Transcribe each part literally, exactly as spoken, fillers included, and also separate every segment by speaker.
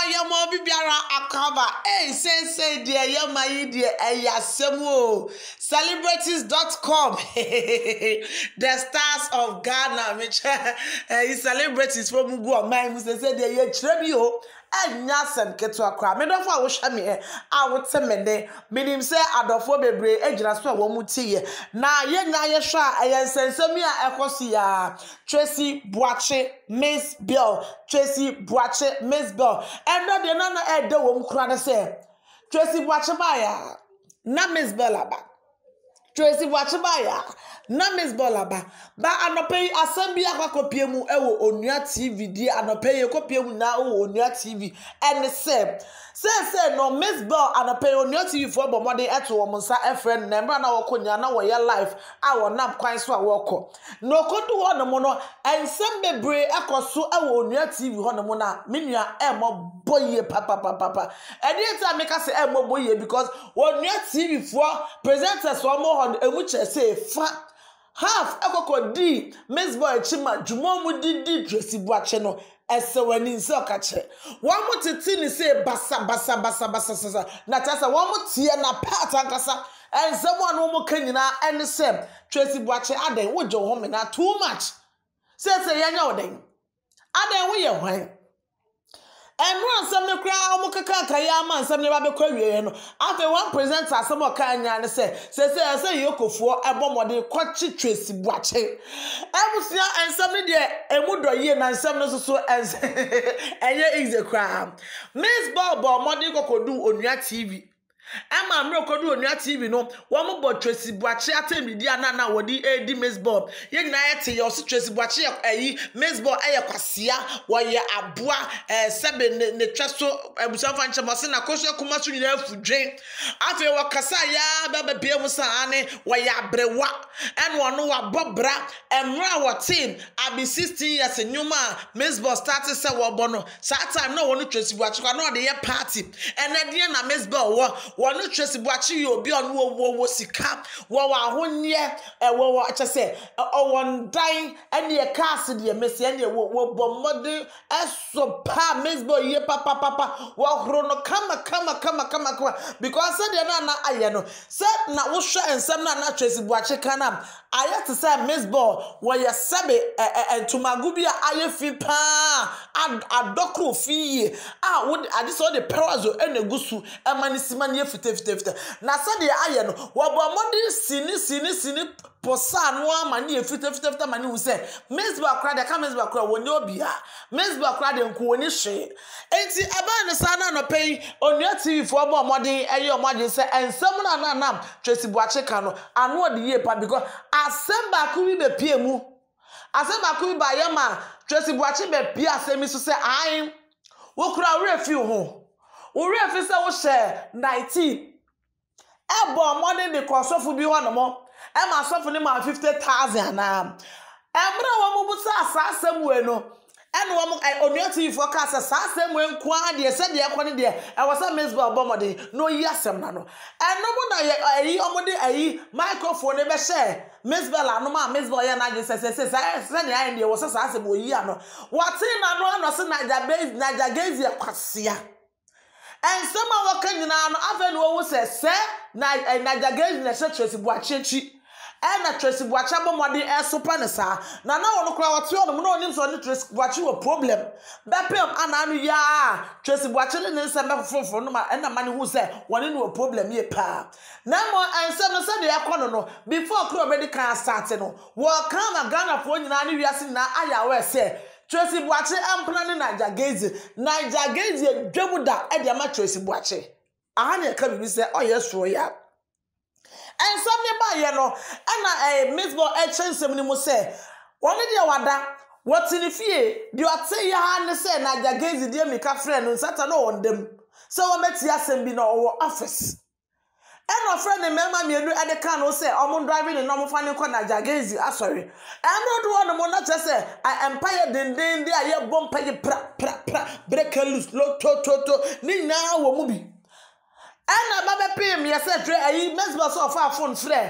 Speaker 1: yamo bibiara akaba. Hey, say say dear yama dear ayasemo. Celebrities dot com. The stars of Ghana, which uh, celebrities from Mugu, my Musa said dear Trebio. Enya sem keto akra me dofo a wo hwa me a wo temene minim se adofo bebre egira so a wo mutie na ye nya ye hwa ayensensemi a ekosi ya Tracy Buache Miss Bill Tracy Buache Miss Bill endo de na na ede wo mkura ne se Tracy Buache ba ya na Miss Bill aba Tracy Buache ba ya na Miss Bill aba ba anope asambia akopie mu ewo onua T V di anope ye kopie mu na wo onua T V and say say say no Miss Bill anope onua T V for bomode eto wo nsa efren na mbra na wo konya na wo ye life a wo nap kwan so a wo kọ no kodu ho no mo no ensem bebre ekoso ewo onua T V ho no mo na menua e mo boye papa papa papa e dey time make say e mo boye because onua T V for presenters wo mo ho emu che say fa half ekoko di Miss Boy chima jumo mu di di Tracy Buache no ese wani nse okache wa mu titi ni say basa basa basa basa basa na tasa wa mu tie na part ankasa ense mo anu mu kanyina ene say Tracy Buache aden wo jo ho me na too much say say yanya oden aden wo ye hwan and run some the crowd, Mokaka Kayama, and some never be query. After one presenter, some more kind and say, say, say, say, Yoko for a bomb or the quachi Tracy Buache. I was here and somebody there, and would do ye and some so as and ye is a crime. Miss Bob, Modico could do on your T V. Emma Mroko do on your T V no one more Tracy Buache attend the na na wodi edi Miss Bob ye na yete your Tracy Buache eh Miss Bob eh kwasia wo ye aboa eh sebe ne twaso ebusa fa nche mo se na koso kuma so nyina afudwen afi wo kasa ya baba bia mu sa ane wo ye abrewa en wo no wa bobra emra wo team abi sixteen years nyuma Miss Bob started say wo bono sa time no wo no Tracy Buache kwa no de ye party en na de na Miss Bob wo Wanu Tracy Buache yo bi onu wo wo sika wo wa honye e wo wo acha se o won dan ene e cast de mesi ene wo wo bomode eso pa Miss Boy ye papa papa wo horo no kama kama kama kama kama because said na na aye no said na wo hwe ensem na na Tracy Buache kana aye to say Miss Boy wo ye sebe entumagu bia aye fi pa adokro fi ah wo ade so de pewazo ene gusu emanisima ne fite fite fite na sade aye no wo bomode sini sini sini posa no amani fite fite fite mani hu se Miss Boy akra de ka Miss Boy akra woni obia Miss Boy akra de nko woni hwe enti aba ne sa na no pay onua T V for bomode eye omade se ensem na na nam Tracy Buache ka no anu ode ye pa because asemba ku bi be pie mu asemba ku bi ba ye ma Tracy Buache be pie asemi so se ai wo kura we fi ho Uri afisa wo share nineteen. Ebo money the kosofu bi hono mo. E ma sofu ni ma fifty thousand na. Emra wo mu busa asasem we no. Ene wo mu onua T V forecast asasem we nko ade se de ekone de. E wo sa Miss Boy bomode no yi asem na no. Eno mo na ayi omode ayi microphone e be share. Miss Bella no ma Miss Boy na je se se se se ne ayi de wo sa asasem wo yi ano. Wati na no no se na ja base na ja gaze kwasea. And some of our Kenyan often will say, Sir, Nagagaz, and Tracy Buache, and a Tracy Buache, Modi, and Sopanasa. Now, no one crowd two of them, no names on the Tracy Buache a problem. Bapim, and ya, Tracy Buache, and some for no and the man who said, one into a problem, ye pa. No more, and some Sunday, I can't before crew already can't start. Well, come a gun of one, and you are saying, I will say. Tracy Buache am planning Nagagezi. Nagagezi dwemuda e de ma Tracy Buache. Aha ne ka bi say oh yes so ya. And some ne ba ye no na eh Miss Boy e chensem ni mo say woni de wada wotini fie de ote ya ne say Nagagezi de me ka friend no sata no on dem. So wo meti asem bi no wo office. And friend the member me at the car no say I'm driving in normal funny corner Nagagezi. Ah sorry. I'm not one more not just say I empire den den there ye bomb pay pra pra pra break loose lo to to to ni na wo mu bi. And baba pay me say try ayi Miss Boy so far phone frɛ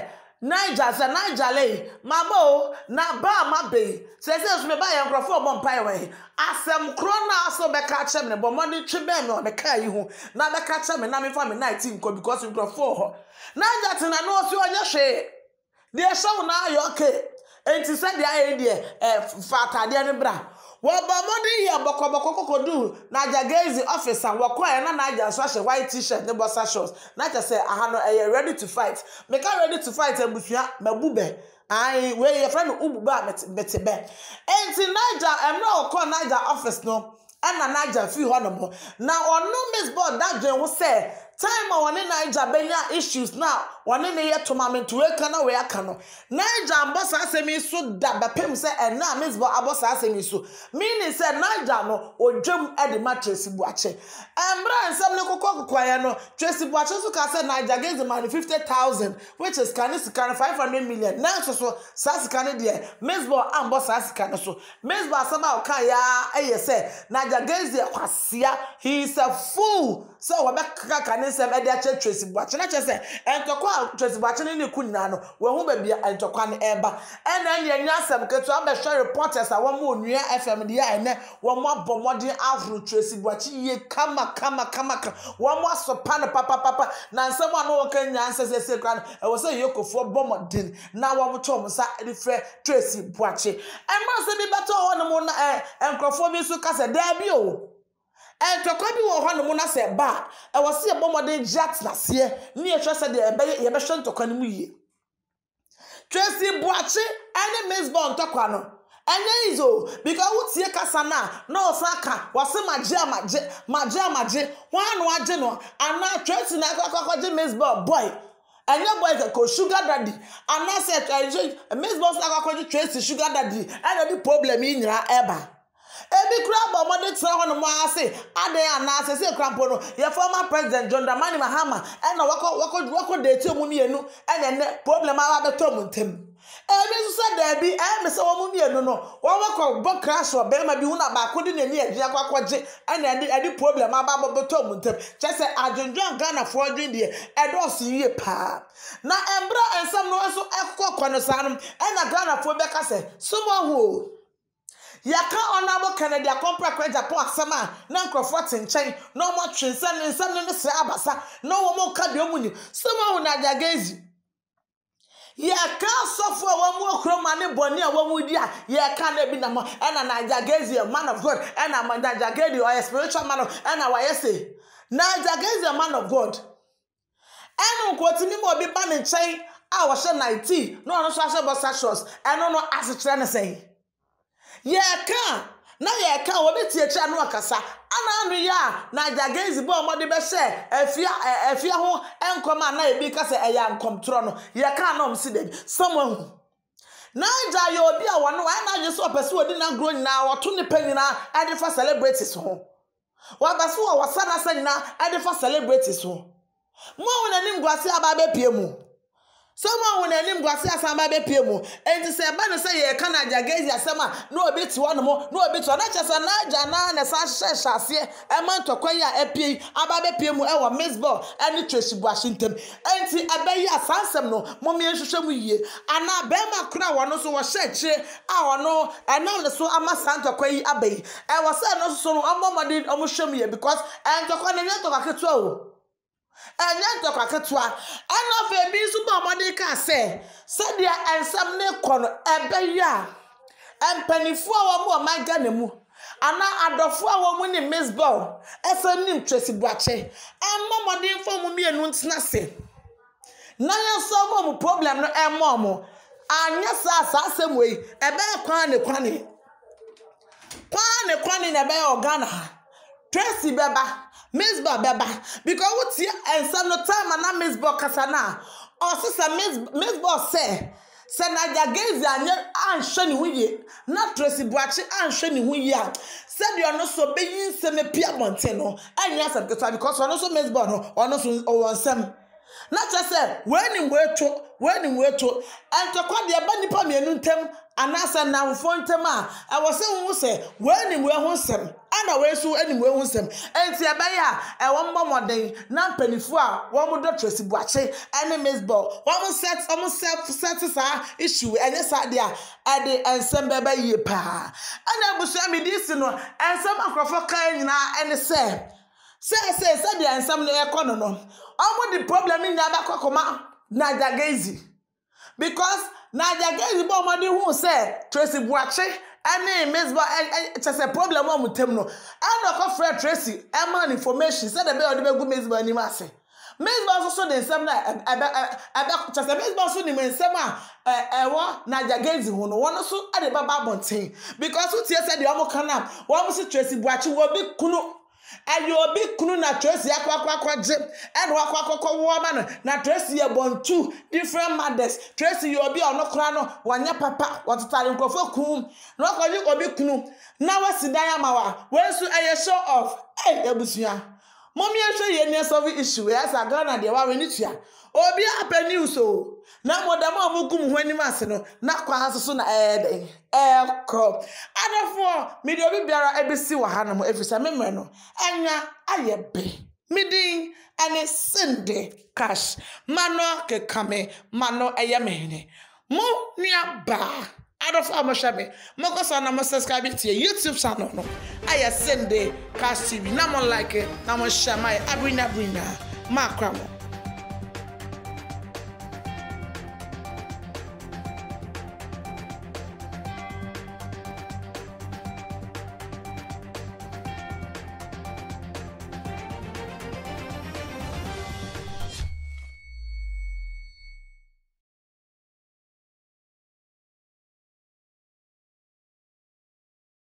Speaker 1: Niger say Niger lay mabo na ba mabe say say so me ba ye nkrofo mo mpai we asem kro na so be ka che me bo money twe be me o me ka yi hu na be ka che me na me fa me nineteen ko because nkrofo ho Niger tin na no so onye hwe de show na yo okay enti say de aye de eh fata de ne bra wo ba money here boko boko kokodu na Jagazi officer wo ko e na na Naija so hye white t-shirt ne bossa shorts na cha say aha no eh ready to fight me ka ready to fight abusua mabube ai we your friend ububa betebe enti Naija emra ko Naija office no ana Naija fi ho no mo na onu miss board that dwen wo say time on Naija benya issues now one ne ye tournament we kana we aka no Naija ambosa asemi so da bapem say e na miss board abosa asemi so meaning say Naija no odwem e de mattress buache embra nsem ne kokko kokwaye no Tracy buache so ka say Naija gives the money fifty thousand which is can is can five hundred million now so so sas can dey miss board ambosa asika so miss board asama o kan ya eye say Naija gives the kwasia he is a fool so we be kan nsem e dey che Tracy buache na che say entokwa Tracy buache ne ku nyina no we hu ba bia entokwa ne eba ena ne nya asem ketu am share reporters a wo mo onua F M dey ene wo mo abomodin afro Tracy buache ye kama kama kama wo mo asopa ne papa papa na nsem anu wo kan nya nsese se kran e wo say yokofo bomodin na wo mo chom sa de frɛ Tracy buache emma se bi beto wo no mo na enkrofo bi so kase da bi o and to copy one hundred mona say ba I was see a bomb jet last year near trusted the Yabashan to Kanui Tracy Buache and Miss Bon Tokano and then iso because what's your casana no saka was a magia magia magia magia one one general and now Tracy Naka Miss Bon boy and your boy called Sugar Daddy and I said Miss Bon Naka Tracy Sugar Daddy and the problem in your ever. Ebi crab mother tell on mo ase ade ana say crampo no your former president John Dramani Mahama and na wako wako wako date mu mienu and then problem aba beto mu ntem ebi so say there be e me say wo mu mienu no wo wako bo crash or be ma bi hu na ba ko de nani agi akwakoje and then the problem aba beto mu ntem che say adwendwan Ghana for adwen de e do so yie pa na embra ensam no so ekokọ no sanum and na Ghana for be ka say sumo ho Yaka honorable Kennedy compra kwa Japan asama na nkrofo tenchen no mo twensa ne nsam ne se abasa no mo ka de omuni sama hu na Jagazi Yaka sofo wa mu okroma ne boni a wa mu di a yaka na bi na mo ena na Jagazi a man of God ena man Jagazi or a spiritual man ena wa yese na Jagazi a man of God enu kwotimi mo bi ba ne nchen a wo hye nineteen no no so hye bossa shorts eno no asetre ne sei ye ka na ye ka wo beti echi anu akasa ana anu ya na Jagazi bo mo de be hye afia afia ho enkoma na ebi ka se eya nkomtro no ye ka na om si de someone na ja yo obi a wono wa na je so pese odi na grow nyina wo to ne panyina e de fa celebrities ho wa ba so wo sana sanyina e de fa celebrities ho mo wona ni ngwase aba be pie mu someone when any gwase asamba be pie mu enti se ba no say ye ka na Jagazi asema no obi ti wono mo no obi to na chese na ja na na sa hye hyase e man tokwan ya epie aba be pie mu e wo misball eni Tracy Buache ntem enti abayi asansem no momie hwehwe mu yie ana be ma kura wono so wo hye kire a wono enam ne so ama santokwan yi abayi e wo say no so no amomade omo hwem ye because entokwan ne ntoka ketu o anya ntokwa ketua ana fe bi su ba mode ka se se dia ensam ne kono ebeya empanifu a wo mo manga ne mu ana adofo a wo mu ni misball esam ni Tracy Buache emmo mode info mu mienu ntina se na ya so mo problem no emmo mo anya sa sa asem we ebe kwan ne kwan ne kwan ne kwan ne ebe organa Tracy beba Miss Baba, because what's here and some no time and not Miss Bokasana. Or sister Miss Miss Boss say, said I Jagazi and Aunt Shani Willie, not Tracy Buache and Shani Willie. Said you are not so being semi Pia Monteno, and yes, because one also Miss Bono, or no or some. Not just say, when in where to, when in where to, and to quite the abandoned Pamianuntem, and I said now phone tema. I was saying, who say, when in where who some. ana we so anyway hu nsem enti ebaya e wo mmomodin na mpanifu a wo mo do Tracy Buache ene Mizball wo mo set wo set set sa issue enye sa de a ade ensem beba yie pa ana busu amidisi no ensem akrofo kan nyina ene se se se se de ensem no e no no omo the problem ni nya ba kokoma na Jagezi because na Jagezi bo mo de hu se Tracy Buache ene Mizball chese problem o mutem no and ko frɛ Tracy e man information said the be o de be gu Mizball ni ma se Mizball so de nsem na ebe chese Mizball so ni nsem a ewo na Jagezi hu no won so ade baba bonten because who tie said the omo kana wo mo se Tracy Buache wo bi kunu ayo bi kunu na Tracy akwakwa je and wakwakwa wo ma no na Tracy e born two different mothers Tracy you obi ono kra no wanya papa wototare nkofo kum na wakoji obi kunu na wasidan amawa we so eye show off eh ebusua mommy ehwe ye ne solve issue yes agana de wa we ni tua obi apa news o na modam amugum ho anim ase no na kwa hasoso na eh den eh crop adafo me de obi biara ebisi wa hanam efisa memre no anya ayebe midin ane sende cash mano ke kame mano eyemene mo nia ba adafo amoshabe moko so na mo subscribe to YouTube channel no aye sende cash T V na mo like na mo share my abrina brina makramo